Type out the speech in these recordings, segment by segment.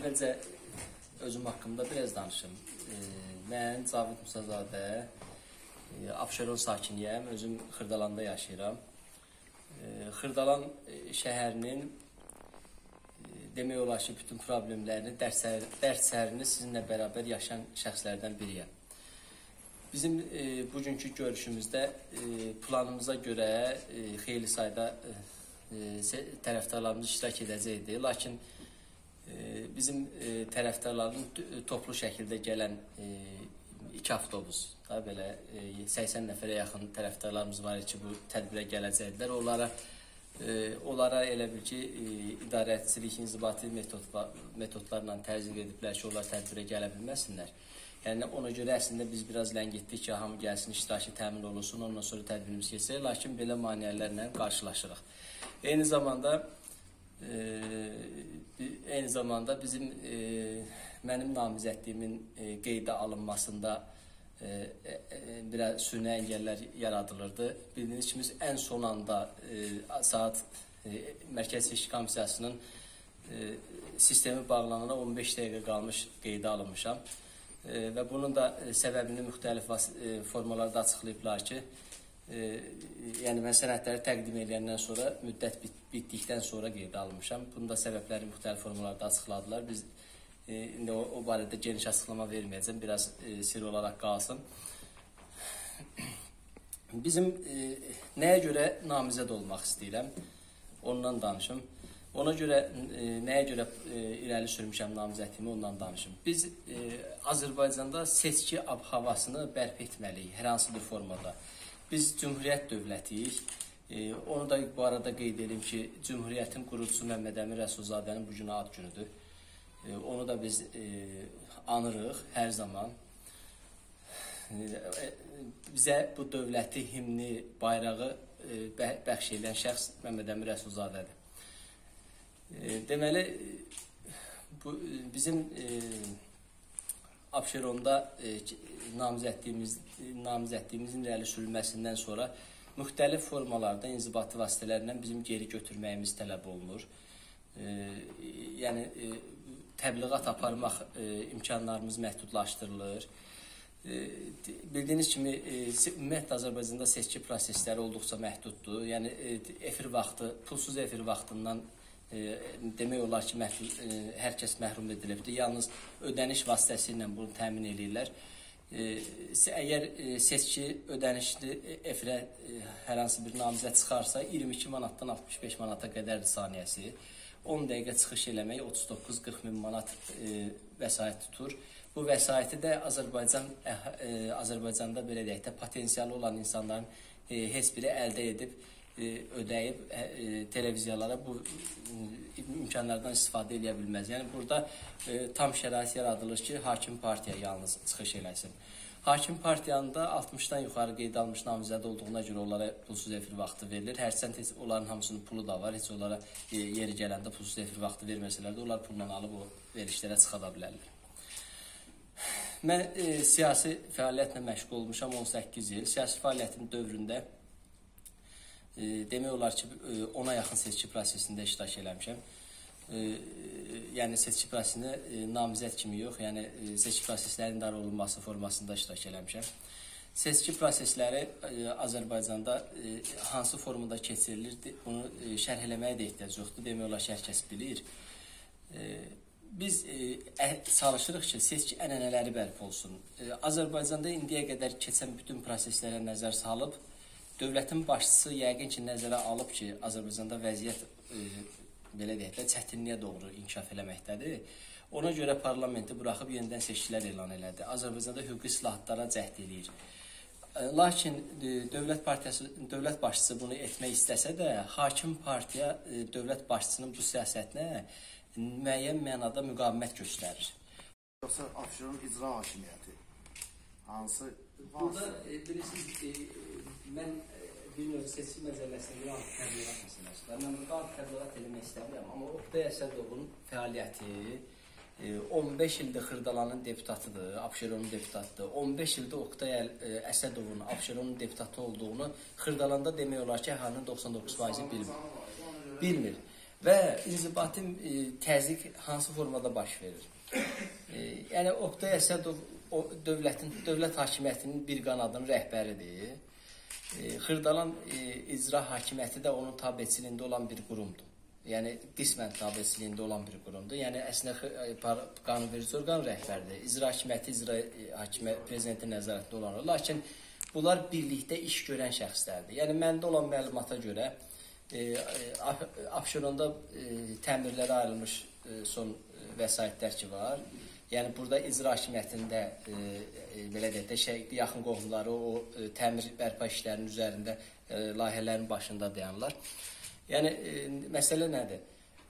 Əvvəlcə özüm haqqımda biraz danışım. Mən Cavid Musazadə, Abşeron sakiniyəm, özüm Xırdalanda yaşayıram. Xırdalan şəhərinin demək olar ki, bütün problemlərini, dərslərini sizinlə bərabər yaşayan şəxslərdən biriyəm. Bizim bugünkü görüşümüzdə planımıza görə xeyli sayda tərəfdarlarımız iştirak edəcəkdir. Lakin bizim tərəfdarların toplu şəkildə gələn 2 avtobus, belə 80 nəfərə yaxın tərəfdarlarımız var ki, bu tədbirə gələcəkdilər. Onlara elə bil ki, idarəçilik, inzibati metodlarla təzyiq ediblər ki, onlar tədbirə gələ bilməsinlər. Yəni, ona görə əslində biz biraz ləngitdik ki, hamı gəlsin, iştirakı təmin olunsun, ondan sonra tədbirimiz keçək, lakin belə maneələrlə qarşılaşırıq. Eyni zamanda bizim mənim namizədliyimin qeydə alınmasında biraz süni əngəllər yaradılırdı. Bildiyiniz kimi, ən son anda saat Mərkəzi Seçki Komissiyasının sistemi bağlanana 15 dəqiqə qalmış qeydə alınmışam. Və bunun da səbəbini müxtəlif formalarda açıqlayıblar ki, yəni mən sənədləri təqdim edəndən sonra, müddət bitdikdən sonra qeydə alınmışam. Bunun da səbəbləri müxtəlif formalarda açıqladılar. Biz indi o barədə geniş açıqlama verməyəcəm, biraz sir olaraq qalsın. Bizim nəyə görə namizəd olmaq istəyirəm, ondan danışım. Ona görə, nəyə görə irəli sürmüşəm namizədliyimi, ondan danışım. Biz Azərbaycanda seçki havasını bərpa etməliyik, hər hansı bir formada. Biz Cümhuriyyət dövlətiyik. Onu da bu arada qeyd edim ki, Cümhuriyyətin qurucusu Məmməd Əmin Rəsulzadənin bu günü ad günüdür. Onu da biz anırıq hər zaman. Bizə bu dövləti, himni, bayrağı bəxş edən şəxs Məmməd Əmin Rəsulzadədir. Deməli, bizim Abşeronda namizədliyimizin irəli sürülməsindən sonra müxtəlif formalarda, inzibati vasitələrlə bizim geri götürməyimiz tələb olunur. Yəni, təbliğat aparmaq imkanlarımız məhdudlaşdırılır. Bildiyiniz kimi, ümumiyyətlə Azərbaycanda seçki prosesləri olduqca məhduddur. Yəni, efir vaxtı, pulsuz efir vaxtından demək olar ki, hər kəs məhrum edilibdir. Yalnız ödəniş vasitəsilə bunu təmin edirlər. Əgər seçki ödənişli efirə hər hansı bir namizəd çıxarsa, 22 manatdan 65 manata qədərdir saniyəsi. 10 dəqiqə çıxış eləmək 39-40 min manat vəsait tutur. Bu vəsaiti də Azərbaycanda belə deyək də potensialı olan insanların heç biri əldə edib, ödəyib televiziyalara bu imkanlardan istifadə edə bilməz. Yəni, burada tam şərait yaradılır ki, hakim partiya yalnız çıxış eləsin. Hakim partiyanın da 60-dan yuxarı qeyd almış namizəd olduğuna görə onlara pulsuz efir vaxtı verilir. Hərçənd onların hamısının pulu da var. Heç onlara yeri gələndə pulsuz efir vaxtı verməsələr də onlar pulla alıb o verişlərə çıxa da bilərlər. Mən siyasi fəaliyyətlə məşğul olmuşam 18 il. Siyasi fəaliyyətin dövründə demək olar ki, ona yaxın seçki prosesində iştirak eləmişəm. Yəni, seçki prosesində namizəd kimi yox, yəni seçki proseslərinin idarə olunması formasında iştirak eləmişəm. Seçki prosesləri Azərbaycanda hansı formada keçirilir, bunu şərh eləməyə də ehtiyac yoxdur, demək olar ki, hər kəs bilir. Biz çalışırıq ki, seçki ənənələri bərpa olsun. Azərbaycanda indiyə qədər keçən bütün proseslərə nəzər salıb, dövlətin başçısı yəqin ki, nəzərə alıb ki, Azərbaycanda vəziyyət belə deyək də çətinliyə doğru inkişaf eləməkdədir. Ona görə parlamenti buraxıb yenidən seçkilər elan elədi. Azərbaycanda hüquqi islahatlara cəhd eləyir. Lakin dövlət başçısı bunu etmək istəsə də, hakim partiya dövlət başçısının bu siyasətinə müəyyən mənada müqavimət göstərir. Yoxsa Abşeron icra hakimiyyəti hansı? Burada bilirsiniz, mən bir növ seçki məcəlləsində bir anti təbliğat məsələsi var. Mən burada anti təbliğat eləmək istəmirəm, amma Oqtay Əsədovun fəaliyyəti 15 ildir Xırdalanın deputatıdır, Abşeronun deputatıdır. 15 ildir Oqtay Əsədovun Abşeronun deputatı olduğunu Xırdalanda demək olar ki, əhalinin 99%-i bilmir. və inzibati təzyiq hansı formada baş verir? Yəni Oqtay Əsədov dövlət hakimiyyətinin bir qanadının rəhbəridir. Xırdalan icra hakimiyyəti də onun tabeçiliyində olan bir qurumdur. Yəni qismən tabeçiliyində olan bir qurumdur. Yəni əslində qanunverici orqan rəhbəridir. İcra hakimiyyəti, prezidentin nəzarətində olanlar. Lakin bunlar birlikdə iş görən şəxslərdir. Yəni məndə olan məlumata görə Abşeronda təmirlərə ayrılmış son vəsaitlər ki var. Yəni burada icra hakimiyyətində belə deyək də yaxın qohumları o təmir bərpa işlərinin üzərində layihələrin başında dayanırlar. Yəni məsələ nədir?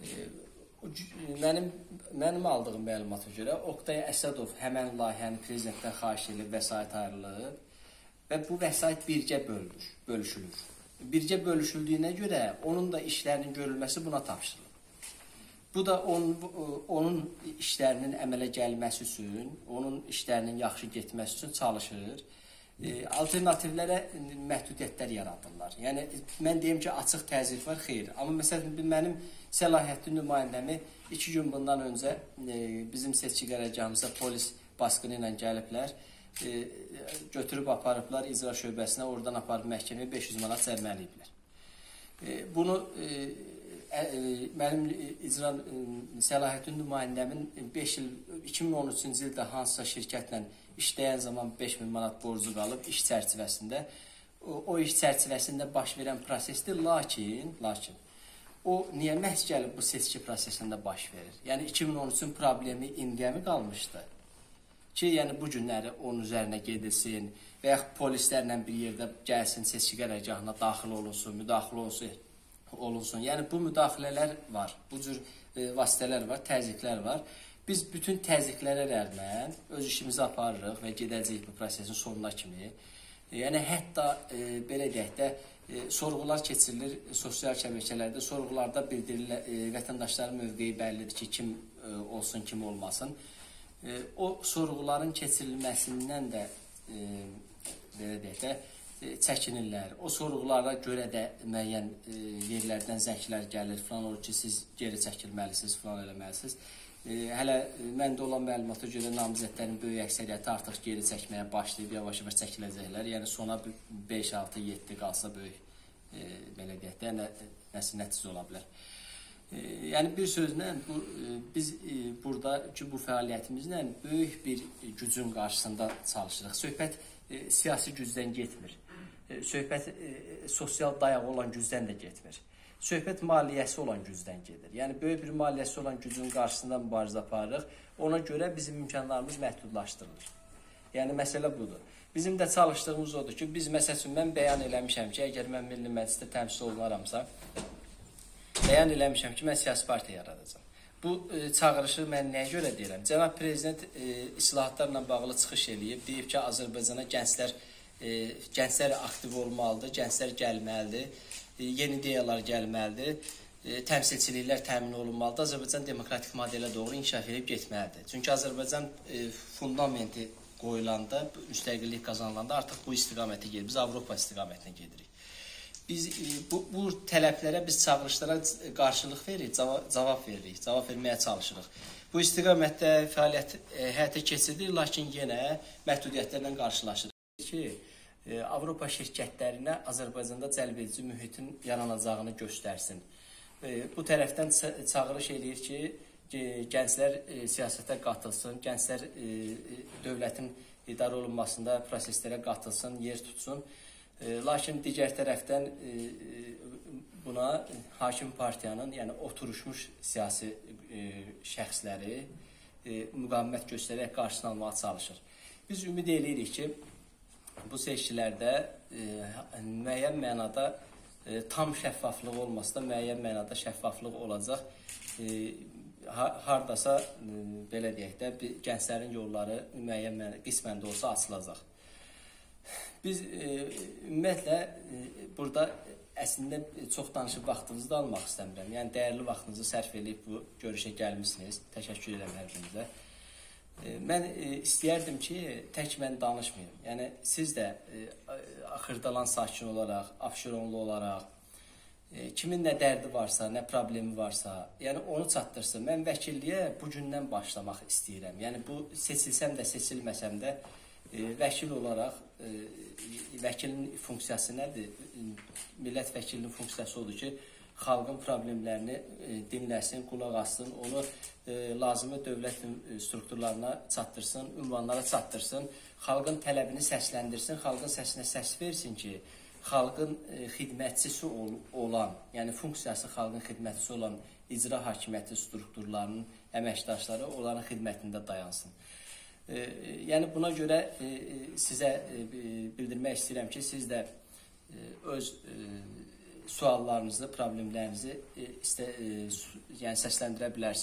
Mənim aldığım məlumata görə Oqtay Əsədov həmən layihəni prezidentdən xahiş edib vəsait ayrılıb və bu vəsait birgə bölüşülür. Birgə bölüşüldüyünə görə onun da işlərinin görülməsi buna tapşırılır. Bu da onun işlərinin əmələ gəlməsi üçün, onun işlərinin yaxşı getməsi üçün çalışır. Alternativlərə məhdudiyyətlər yaradırlar. Yəni, mən deyim ki, açıq təzyiq var, xeyr. Amma məsələn, mənim səlahiyyətli nümayəndəmi 2 gün bundan öncə bizim seçki qərargahımıza polis baskını ilə gəliblər. Götürüb aparıblar icra şöbəsinə, oradan aparıb məhkəməyə 500 manat cəriməliyiblər. Bunu mənim icra səlahiyyətli nümayəndəmin 2013-cü ildə hansısa şirkətlə işləyən zaman 5000 manat borcu qalıb iş çərçivəsində. O iş çərçivəsində baş verən prosesdir, lakin o niyə məhz gəlib bu seçki prosesində baş verir? Yəni 2013-cün problemi indiyə mi qalmışdı? Ki, yəni bu günləri onun üzərinə gedilsin və yaxud polislərlə bir yerdə gəlsin, seçki qərargahına daxil olunsun, müdaxilə olunsun. Yəni bu müdaxilələr var, bu cür vasitələr var, təzyiqlər var. Biz bütün təzyiqlərə rəğmən öz işimizi aparırıq və gedəcəyik bu prosesin sonuna kimi. Yəni hətta belə deyək də sorğular keçirilir sosial şəbəkələrdə, sorğularda bildirilir, vətəndaşların mövqeyi bəllidir ki, kim olsun, kim olmasın. O sorğuların keçirilməsindən də belə deyək də çəkinirlər. O sorğulara görə də müəyyən yerlərdən zənglər gəlir, falan olur ki, siz geri çəkilməlisiniz, falan eləməlisiniz. Hələ məndə olan məlumata görə namizədlərin böyük əksəriyyəti artıq geri çəkməyə başlayıb, yavaş-yavaş çəkiləcəklər. Yəni sona 5, 6, 7 qalsa böyük belə deyək də nəsə nəticə ola bilər. Yəni bir sözlə biz buradakı bu fəaliyyətimizlə böyük bir gücün qarşısında çalışırıq. Söhbət siyasi gücdən getmir. Söhbət sosial dayağı olan gücdən də getmir. Söhbət maliyyəsi olan gücdən gedir. Yəni böyük bir maliyyəsi olan gücün qarşısında mübarizə aparırıq. Ona görə bizim imkanlarımız məhdudlaşdırılır. Yəni məsələ budur. Bizim də çalışdığımız odur ki, biz məsəl üçün mən bəyan eləmişəm ki, əgər mən Milli Məclisdə təmsil olunaramsa, bəyan eləmişəm ki, mən siyasi partiya yaradacağam. Bu çağırışı mən nəyə görə deyirəm? Cənab Prezident islahatlarla bağlı çıxış eləyib, deyib ki, Azərbaycana gənclər aktiv olmalıdır, gənclər gəlməlidir, yeni ideyalar gəlməlidir, təmsilçiliklər təmin olunmalıdır, Azərbaycan demokratik modelə doğru inkişaf edib getməlidir. Çünki Azərbaycan fundamenti qoyulanda, müstəqillik qazanılanda artıq bu istiqamətə gedir, biz Avropa istiqamətinə gedirik. Biz bu tələblərə, biz çağırışlara qarşılıq veririk, cavab veririk, cavab verməyə çalışırıq. Bu istiqamətdə fəaliyyət həyata keçirilir, lakin yenə məhdudiyyətlərlə qarşılaşırıq ki, Avropa şirkətlərinə Azərbaycanda cəlbedici mühitin yaranacağını göstərsin. Bu tərəfdən çağırış eləyir ki, gənclər siyasətə qatılsın, gənclər dövlətin idarə olunmasında proseslərə qatılsın, yer tutsun. Lakin digər tərəfdən buna hakim partiyanın, yəni oturuşmuş siyasi şəxsləri müqavimət göstərərək qarşısını almağa çalışır. Biz ümid edirik ki, bu seçkilərdə müəyyən mənada tam şəffaflıq olmasa da müəyyən mənada şəffaflıq olacaq. Hardasa belə deyək də gənclərin yolları müəyyən mənada qismən də olsa açılacaq. Biz ümumiyyətlə burada əslində çox danışıb vaxtınızı da almaq istəmirəm. Yəni dəyərli vaxtınızı sərf edib bu görüşə gəlmisiniz. Təşəkkür edirəm hər birinizə. Mən istəyərdim ki, tək mən danışmayım. Yəni siz də Xırdalan sakin olaraq, Abşeronlu olaraq, kimin nə dərdi varsa, nə problemi varsa, yəni onu çatdırsın. Mən vəkilliyə bu gündən başlamaq istəyirəm. Yəni bu seçilsəm də, seçilməsəm də vəkil olaraq vəkilin funksiyası nədir? Millət vəkilinin funksiyası odur ki, xalqın problemlərini dinləsin, qulaq assın, onu lazımi dövlət strukturlarına çatdırsın, ünvanlara çatdırsın, xalqın tələbini səsləndirsin, xalqın səsinə səs versin ki, xalqın xidmətçisi olan, yəni funksiyası xalqın xidmətçisi olan icra hakimiyyəti strukturlarının əməkdaşları onların xidmətində dayansın. Yəni buna görə sizə bildirmək istəyirəm ki, siz də öz suallarınızı, problemlərinizi yəni səsləndirə bilərsiniz.